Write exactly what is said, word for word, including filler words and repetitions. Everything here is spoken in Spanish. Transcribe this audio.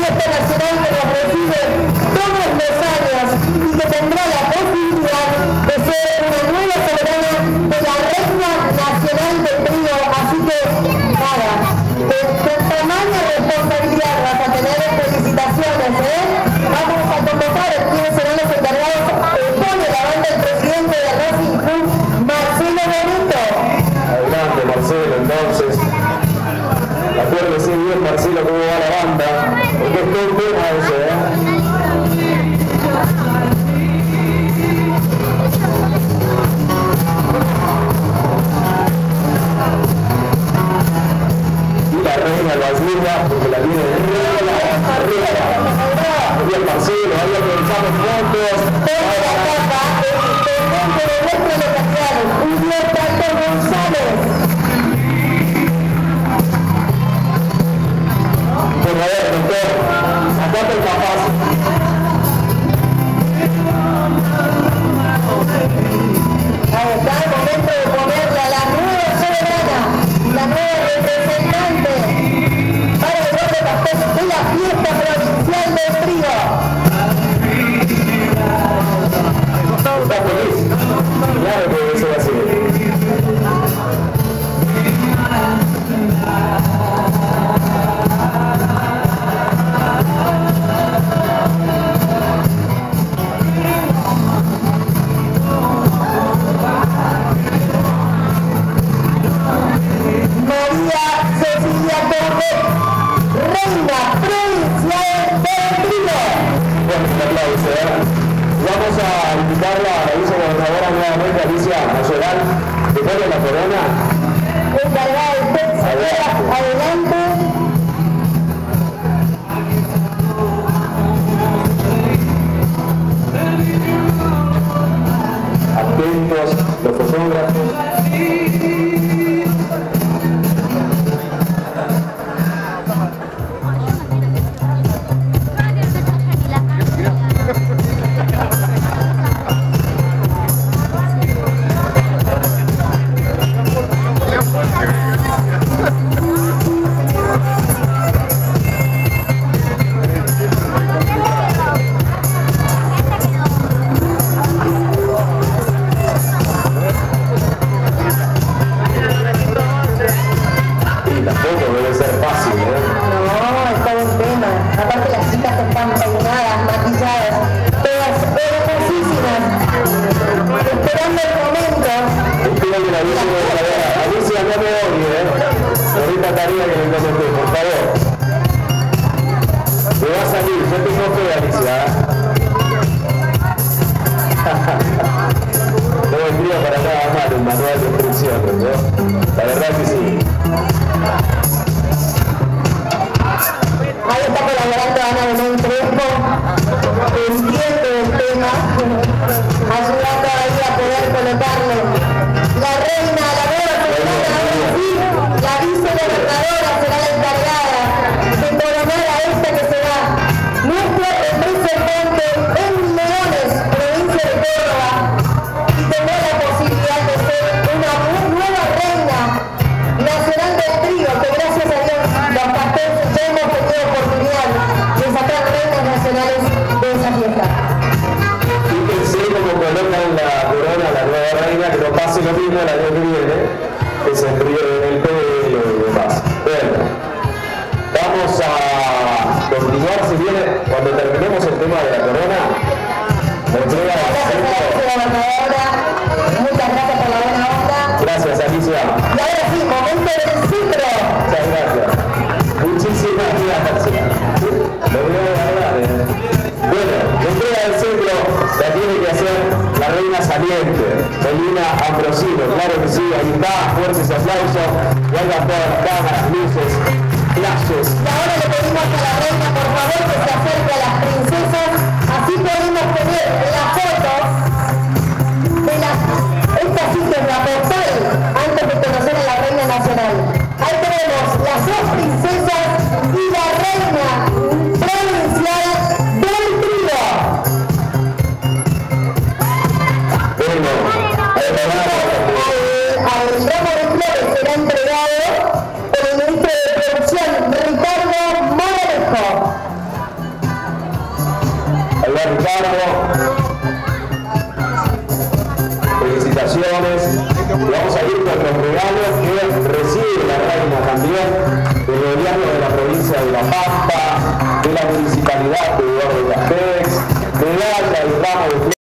fiesta nacional que nos recibe todos los años y que tendrá la posibilidad de ser una nueva soberana de la Reina Nacional del Trío. Así que, nada, con tamaña responsabilidad vas a tener felicitaciones, ¿eh? Vamos a convocar quiénes serán los encargados. Eh, pone la banda el presidente de la Racing Club, Marcelo Bonito. Adelante, Marcelo, entonces. Acuérdese bien, Marcelo, cómo va la banda, porque es todo un tema eso, ¿eh? Y la reina la ayuda, porque la tiene de arriba, arriba. Ahí el Marcelo, ahí organizamos fotos. Toda la capa, el intendente de nuestra locación, Julio Tato González. Por favor, doctor, sacate el capaz. Ahí está el momento de ponerla la nueva soberana, la nueva representante para el Gordo Pastor de la fiesta provincial del Trío. ¿Estás feliz? Claro que eso va a ser. María Cecilia Torres, Reina Provincial del Trío. Bueno, un aplauso, ¿eh? Vamos a invitarla a la vicegobernadora nuevamente, Alicia Mayoral, de darle la corona. Encargada de usted, señora, adelante. Atentos los fotógrafos. Alicia, no me odie, ¿eh? Ahorita tarea que me comenté, por favor. Me va a salir, yo tengo fe, Alicia. No vendría para nada mal el manual de instrucciones, ¿no? La verdad que sí. Ahí está colaborando Ana Belén Crespo, entiende el tema, ayudando ahí a poder colocarle la reina, la nueva soberana, ahora sí, la vicegobernadora será la encargada de coronar a esta que será nuestro representante en Leones, provincia de Córdoba, y tendrá la posibilidad de ser una nueva reina nacional del Trío, que gracias a Dios los pastores ya hemos tenido oportunidad de sacar reinas nacionales de esa fiesta. Fíjense cómo colocan la corona a la nueva reina, que no pase lo mismo el año que viene, que se enfríe en el pelo y demás. Bueno, vamos a continuar, si viene, cuando terminemos el tema de la corona, me entrega la gobernadora, muchas gracias por la buena onda. Gracias, Alicia. Y ahora sí, momento del centro. Muchas gracias. Muchísimas gracias. Lo voy a agarrar, ¿eh? Bueno, la entrega del centro la tiene que hacer la reina saliente, Melina Ambrosino. Claro que sí, ahí está, fuertes aplausos. Guardan todas las cámaras, luces, flashes. Y ahora le pedimos a la reina, por favor, que se acerque a las princesas. Así podemos tener la foto de las... Esta sí que es la postal antes de conocer a la reina nacional. Ahí tenemos las dos princesas y la reina provincial del Trío. Bueno, Al, al ramo de flores será entregado por el ministro de regalos que recibe la reina también del gobierno de la provincia de La Pampa, de la municipalidad de Eduardo Castex, medalla y ramo de